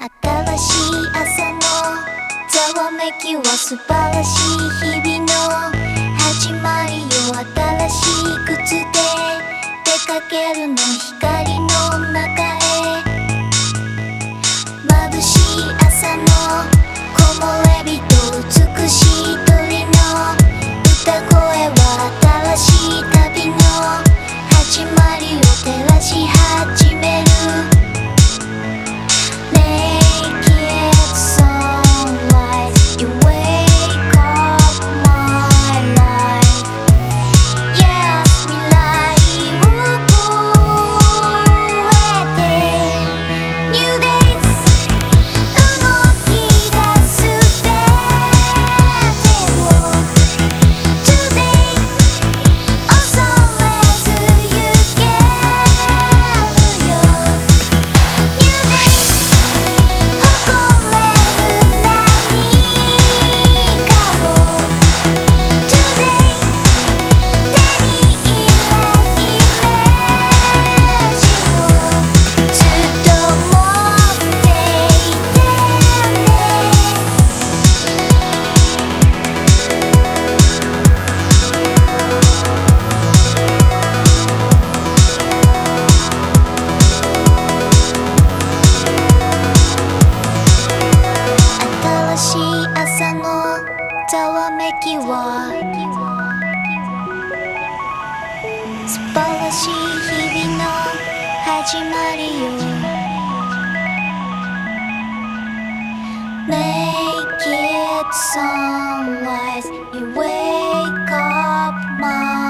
新しい朝のざわめきは素晴らしい日々の始まりよ。新しい靴で出かけるの、光の中へ。眩しい朝の木漏れ日と美しい鳥の歌声は新しい旅の始まりを照らし始める。ざわめきは素晴らしい日々の始まりよ。 Naked sunrise, you wake up my